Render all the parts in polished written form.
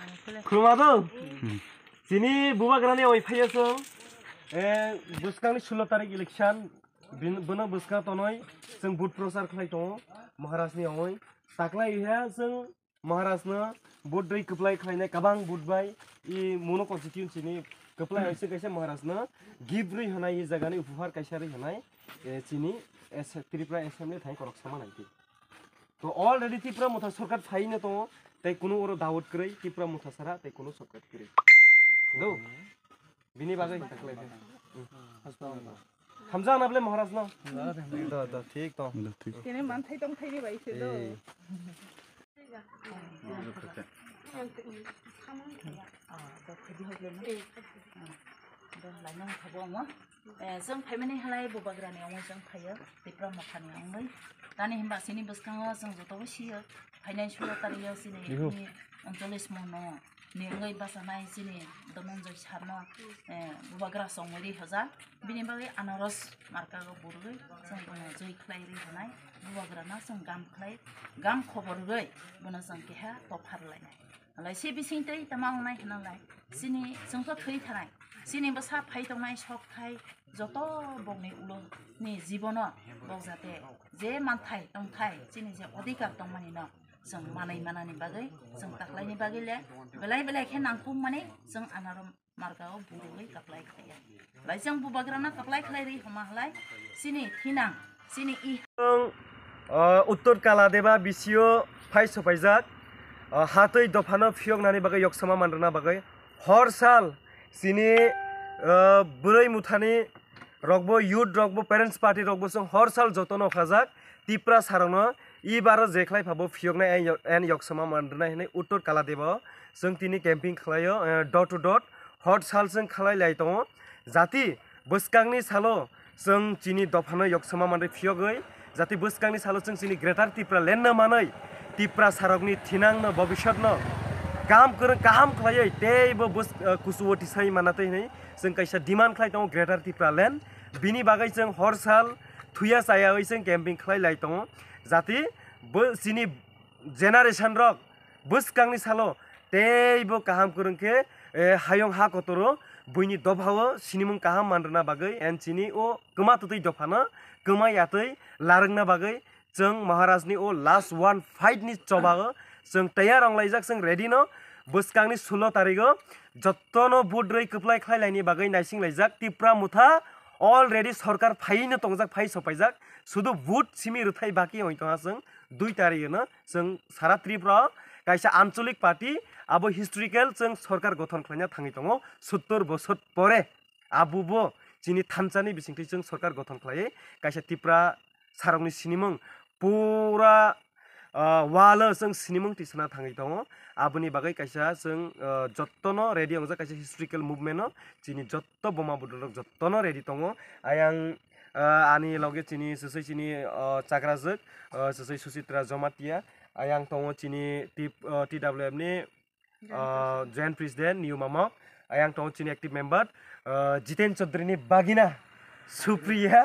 Krumado. Sini buba grani oi payasong. Buskang 16 tarik election. Buna buskang tonoi. Seng boot prosar khlai to. Maharashtra ni oi. Takla iha seng Maharashtra boot doi keplai khlainai kabang boot bai. I mono constituency ni keplai oi se kaisa Maharashtra gibri hanai I jaga ni upahar kaisa ri hanai. Sini Tripura assembly thai korok sama naiti. तो already Tripura Mutha सरकार phi न तो तै कुनु ओरो दावत करै Tripura Mutha सारा तै कुनु सरकार करै दो बिनि बागै तकलै हमजा नबले महाराज न द ठीक त केने मान थाइ दं थाइनि बाइसे दो जों फाइमानि हालाय बबाग्रानियाव जों फायो Tripura मखानियाव दानि हिमबा सिनि बसखाङो जों जतबो सियो फाइनान्सियल तारियो सिनि अनजलिस मनो नेङै बासानाय सिनि दननजय सारनो बबाग्रा संगरि हजा बिनि बागै आनारस मार्कागो बुरगै जों बनो जय खलाइरि हनाय बबाग्राना जों गाम खबरगै बनो जों केहा पफारलायनाय आलाय से बिसिंतै तमांनाय हनालाय सिनि जोंथ थै थानाय सिनि बसा फाइतनाय सब फाइ जत बगनि उलो नि जीवन बजाते जे मानथाय दंथाय सिनि जे अधिकार दं माने न जों मानै मानानि बागै जों ताक्लायनि बागैले बेलाय खे नांखु माने जों आनारम मार्गाव बुरुयै ताक्लाय खाया लाय जों बुबाग्राना ताक्लाय खालायरि हमाहलाय सिनि थिनां सिनि इ उत्तर कालादेबा बिसियो फाइ सफाइजाक हातै दफानो फियगनानि बागै यक्समा मानरना बागै हर साल सिनि बुरै मुथानि रगबो youth रगबो parents party रगबो जों हर साल जतन खाजाक Tripura सारनो इ बार जेख्लाय फाबो फियगनाय एन यक्समा मानरना हेनै उत्तर कालादेबा जों तिनि कैम्पिंग खालायो डट टू डट हर साल जों खालाय लाय दङ जाति बसकांनि सालो जों चिनि दफानो यक्समा मानरै फियगै जाति बसकांनि सालो जों चिनि ग्रेटर Tripura लेन मानै Tripura सारगनि थिनांनो भबिष्यतनो काम खालायै तेबो बस कुसुवती साइ मानातै नै जों काइसा डिमान्ड खालाय दङ ग्रेटर Tripura लेन बिनि बागै जों हर साल थुया सायायै जों कैम्पिंग खालाय लाय दङ जाति सिनि जेनारेशन रक बसकांनि सालो तेबो काहाम करंके हायं हा कतरो बुइनि दफावो सिनिमुं काहाम मानरना बागै एन सिनि ओ कमा तुतै दफाना कमा यातै लारंना बागै जों महाराजनि ओ लास्ट वन फाइट नि चबागो जों तैयार अंलायजाक जों रेडी न बसकांनि 16 तारिखो जत्तनो बुद्रै कप्लाय खायलायनि बागै नाइसिं लायजाक Tripura मुथा अलरेडी सरकार फाइनो तंजाक फाइ सफाइजाक सुदु बुट सिमि रुथाय बाकी होइतोहा जों 2 तारिखनो जों सारा Tripura काइसा आंचलिक पार्टी आबो हिस्टोरिकल जों सरकार गठन खालामना थाङै दङ 70 बोसोर परे आबुबो जिनि थानसानि बिसिंथि जों सरकार गठन खालायै काइसा Tripura सारंनि सिनिमों पुरा वालो जों सिनिमों तिसना थाङै दङ आबुनि बागै काइसा जों जत्तनो रेडी अंजा काइसा हिस्टोरिकल मुभमेन्ट जिनि जत्त बमा बुदरक जत्तनो रेडी दङ आयां आनि लगे चिनि ससै चिनि चाग्राजक ससै सुचित्रा जमातिया आयां दङ चिनि TWF नि जॉइंट प्रेसिडेंट निउ मामा आयां दङ चिनि एक्टिभ मेम्बर जितेन चौधरी बागिना सुप्रिया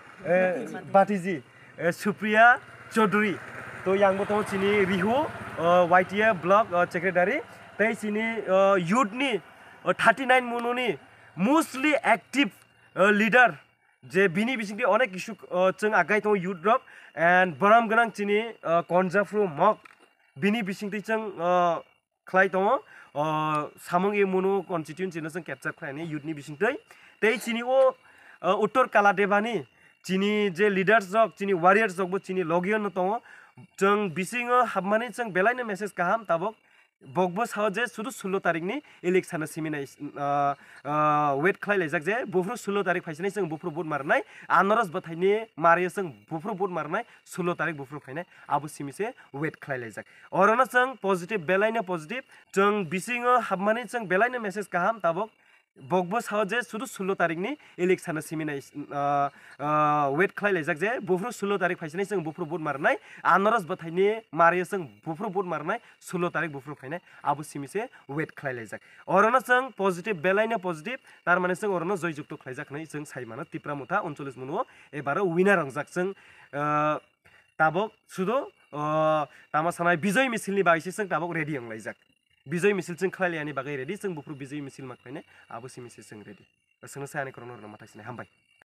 बातिजी सुप्रिया चौधरी तो yang betul sini Rihu YTA blog secretary tei sini youth ni 39 munu ni mostly active leader je bini bisingti onek isu जों आगाय दङ youth rock and boram ganang sini konjafru mok bini bisingti जों खालाय दङ samung e munu constituency no जों capture खालायनि youth ni bisingtै tei sini o उत्तर कालादेबानि चिनि जे leaders jok चिनि warriors jok bo चिनि logion no दङ जों बिसिङो हाबमाने जों बेलायनो मेसेज गाहाम ताबक बगबो साव जे सुदु 16 तारिखनि इलेक्सन सिमिनाय वेट खालायलायजाक जे बुफ्रु 16 तारिख फाइसनाय जों बुफ्रु बुट मारनाय आनारस बथायनि मारियो जों बुफ्रु बुट मारनाय 16 तारिख बुफ्रु फाइनाय आबु सिमिसे वेट खालायलायजाक अरना जों पजिटिभ बेलायनो पजिटिभ जों बिसिङो हाबमाने जों बेलायनो मेसेज गाहाम ताबक बगबो साव जे सुदु 16 तारिखनि इलेक्सन सिमिनाय वेट खालायलायजाक जे बुफ्रु 16 तारिख फाइसनाय जों बुफ्रु बुट मारनाय आनारस बथायनि मारियो जों बुफ्रु बुट मारनाय 16 तारिख बुफ्रु फाइनाय आबु सिमिसे वेट खालायलायजाक अरना जों पजिटिभ बेलायनो पजिटिभ तारमाने जों अरना जय जुक्त खालायजाकनै जों साइमाना Tripura मुथा 39 मुनुओ एबारो विनार रंजाक जों ताबक सुदु तामा सानाय बिजय मिसिलनि बागैसो जों ताबक रेडी अंलायजाक बिजय मिसिल जों खालायनि बागै रेडि जों बुफ्रु बिजय मिसिल माखैने आबुसि मिसिल जों रेडि सोंनो सायानि करन हरना माथासिने हामबाय